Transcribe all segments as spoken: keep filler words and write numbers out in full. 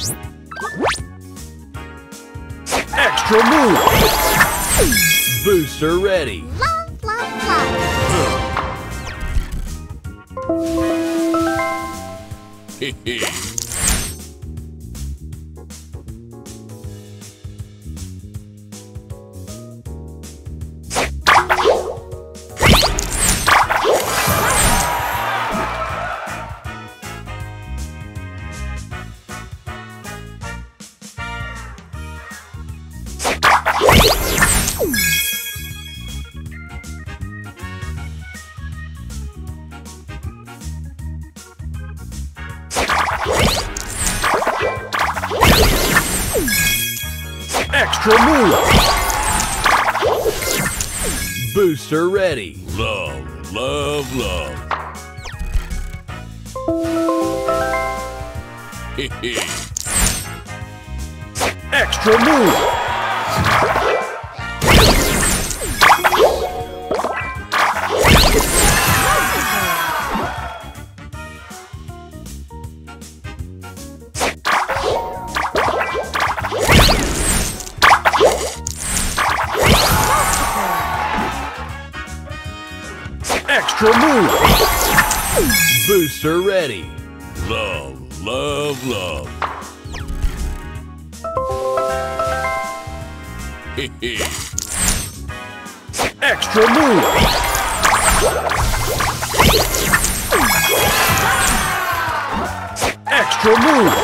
Extra move! Booster ready! Love, love, love! Hehe! Extra move! Booster ready! Love, love, love! Hehe! Extra move! Extra move! Booster ready! Love, love, love! Hehe! Extra move! Extra move!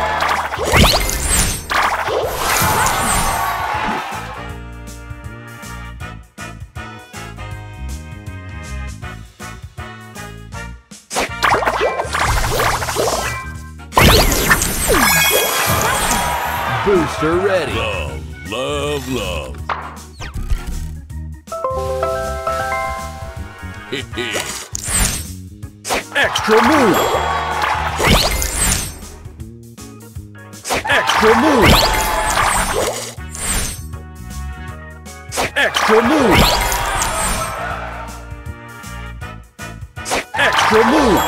Booster ready! Love, love, love! Hehe! Extra move! Extra move! Extra move! Extra move!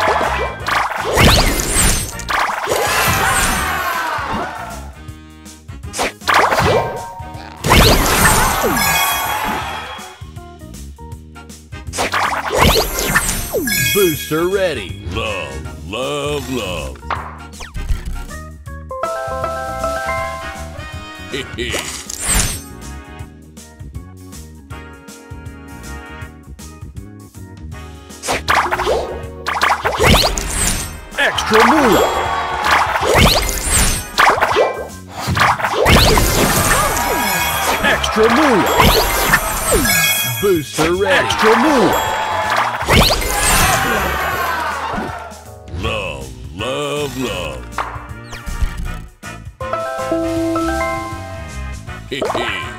Booster ready! Love, love, love! Hehe! Extra move! Extra move! Booster ready! Extra move! Love, love, love! Hehe!